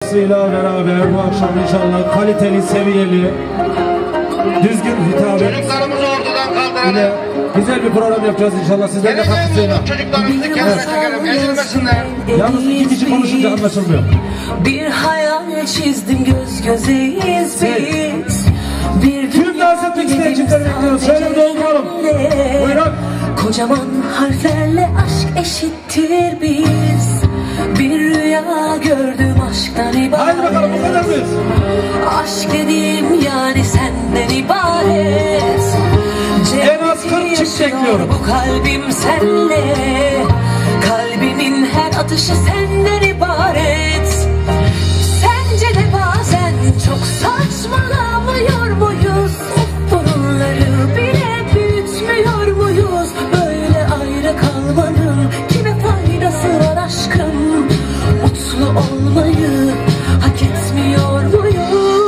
şarkısıyla beraber bu akşam inşallah kaliteli, seviyeli, düzgün hitabet. Çocuklarımızı ortadan kaldıralım. Yine güzel bir program yapacağız inşallah sizlerle katkısıyla. Çocuklarımızı kenara çekelim, ezilmesinler. Yalnız iki kişi konuşunca anlaşılmıyor. Bir hayal çizdim, göz gözeyiz biz. Bir tüm dans etmek isteyen çiftleri bekliyoruz. Şöyle bir dolduralım. Buyurun. Kocaman harflerle aşk eşittir biz. Bir rüya gördüm aşktan ibaret. Haydi bakalım, bu kadar mıyız? Aşk dediğim yani senden ibaret. En az 40 çift bekliyorum. Bu kalbim senle. Kalbimin her atışı senden ibaret. Sence de bazen çok saçmalamıyor muyuz? Sorunları bile büyütmüyor muyuz? Böyle ayrı kalmanın kime faydası var aşkım? Mutlu olmayı hak etmiyor muyuz?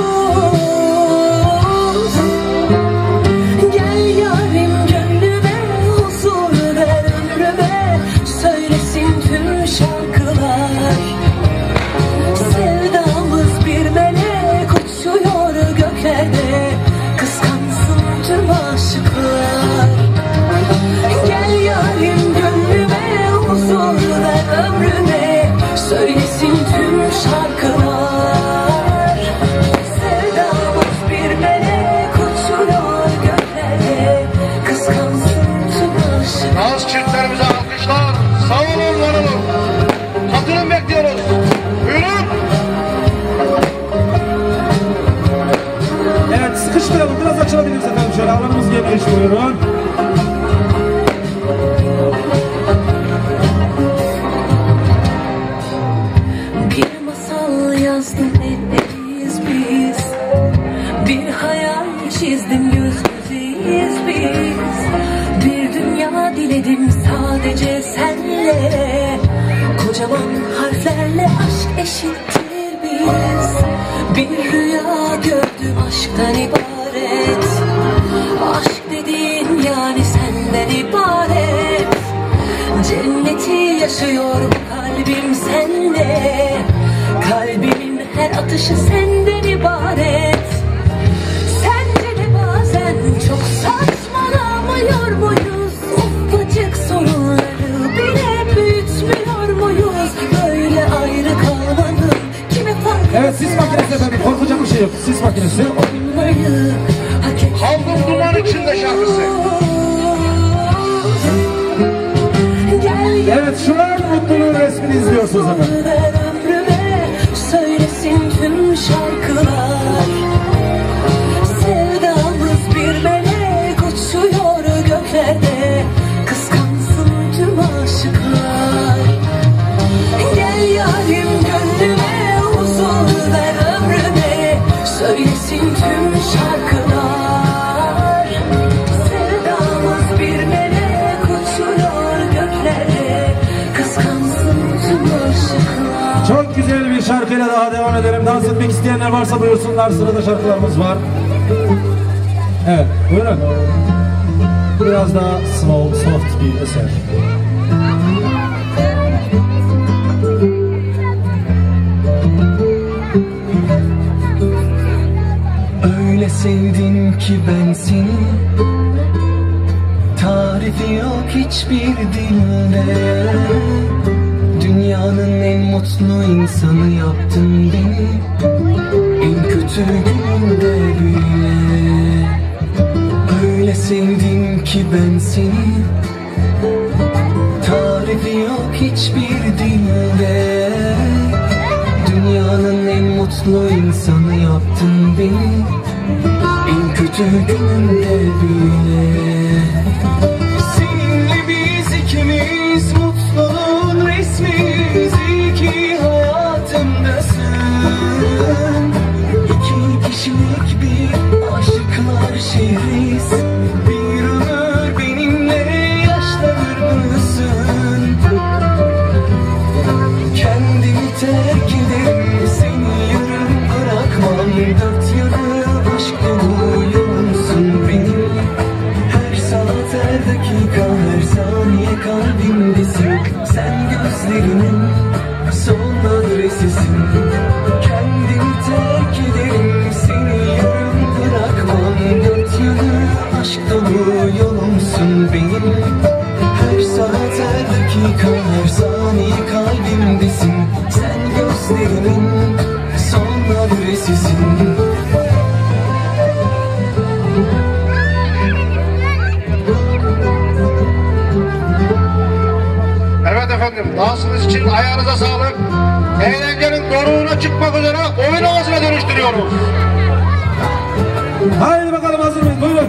Gel yarim gönlüme, huzur ver ömrüme, söylesin tüm şarkılar. Sevdamız bir melek uçuyor göklerde, kıskansın tüm aşıklar. Gel yarim gönlüme, huzur ver ömrüme, söylesin tüm şarkılar. Sevdamız bir melek uçuyor göklerde, kıskansın tüm aşıklar. Dans çiftlerimize alkışlar. Sağ olun, var olun. Katılım bekliyoruz. Buyurun. Evet, sıkıştıralım. Biraz açılabiliriz efendim. Şöyle alanımız geniş, buyurun. Bir masal yazdım, elleriz biz. Bir hayal çizdim, göz gözeyiz biz. Bir dünya diledim sadece senle. Kocaman harflerle aşk eşittir biz. Bir rüya gördüm aşktan ibaret. Aşk dediğin yani senden ibaret. Cenneti yaşıyor bu kalbim sende. Kalbimin her atışı senden ibaret. Sence de bazen çok saçmalamıyor muyuz? Ufacık sorunları bile büyütmüyor muyuz? Böyle ayrı kalmanın kime farkı? Evet, sis makinesi efendim. Korkacak bir şey yok. Sis makinesi. Kaldım duman içinde şarkısı. Evet, şu an mutluluğun resmini izliyorsunuz efendim. Ömrüme söylesin tüm şarkılar. Sevdamız bir melek uçuyor göklerde, kıskansın tüm aşıklar. Gel yarim gönlüme, huzur ver ömrüme, söylesin tüm şarkılar. Sevdamız bir melek uçuyor göklerde, kıskansın tüm aşıklar. Çok güzel bir şarkıyla daha devam edelim. Dans etmek isteyenler varsa buyursunlar. Sırada şarkılarımız var. Evet, buyurun. Biraz daha slow, soft bir eser. Öyle sevdim ki ben seni, tarifi yok hiçbir dilde. Dünyanın en mutlu insanı yaptın beni, en kötü günümde bile. Öyle sevdim ki ben seni, tarifi yok hiçbir dilde. Dünyanın en mutlu insanı yaptın beni, en kötü günümde bile. Seninle biz ikimiz mutluluğun resmiyiz. İyi ki hayatımdasın. İki kişilik bir aşıklar şehriyiz. Bir ömür benimle yaşlanır mısın? Kendimi terk ederim, seni yarım bırakmam. Dört yanı aşk dolu yolumsun benim. Her saat, her dakika, her saniye kalbimdesin. Sen gözlerimin son adresisin. aydın, son adresisin. Evet efendim, dansınız için ayağınıza sağlık. Eğlencenin doruğuna çıkmak üzere oyun havasına dönüştürüyoruz. Haydi bakalım, hazır mıyız? Buyurun.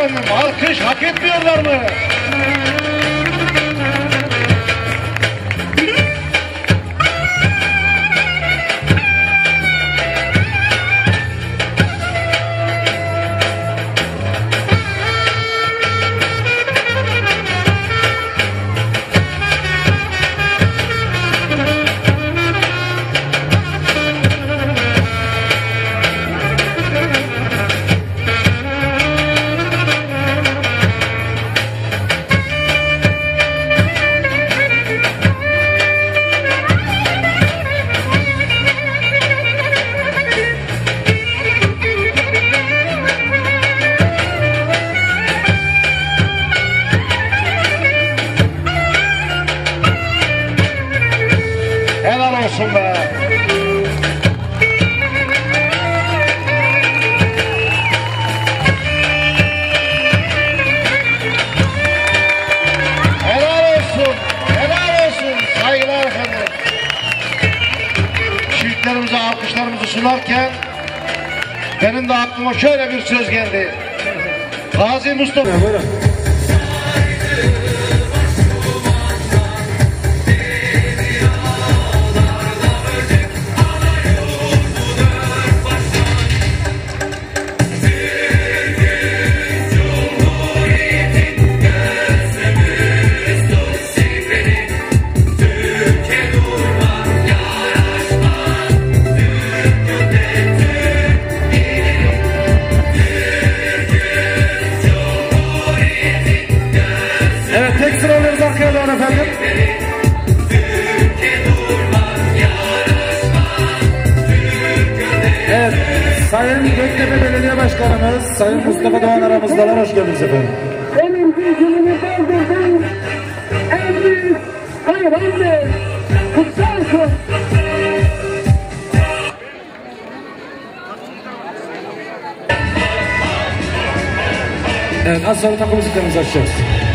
efendim? Alkış hak etmiyorlar mı? Helal olsun be. Helal olsun. Helal olsun. Saygılar efendim. Çiftlerimize alkışlarımızı sunarken benim de aklıma şöyle bir söz geldi. Gazi Mustafa. Evet, tek sıra alıyoruz arkaya doğru efendim. Evet, Sayın Göktepe Belediye Başkanımız Sayın Mustafa Doğan aramızdalar. Hoş geldiniz efendim. Benim gücümü doldurdum. En büyük hayrandır. Kutsarsın. Evet, az sonra takım müziklerimizi açacağız.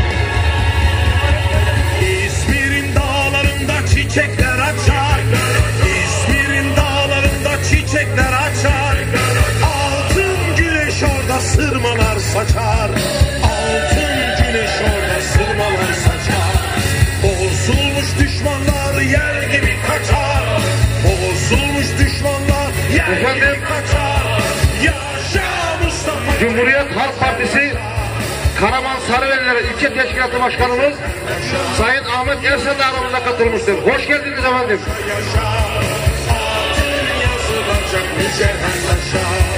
İzmir'in dağlarında çiçekler açar. İzmir'in dağlarında çiçekler açar. Altın güneş orada sırmalar saçar. Altın güneş orada sırmalar saçar. Bozulmuş düşmanlar yer gibi kaçar. Bozulmuş düşmanlar yer gibi kaçar. Yaşa Mustafa. Cumhuriyet Halk Partisi Karaman Sarıveliler İlçe Teşkilatı Başkanımız Sayın Ahmet Ersen de aramıza katılmıştır. Hoş geldiniz efendim. Yaşa, altın yazılacak mücevher yaşa.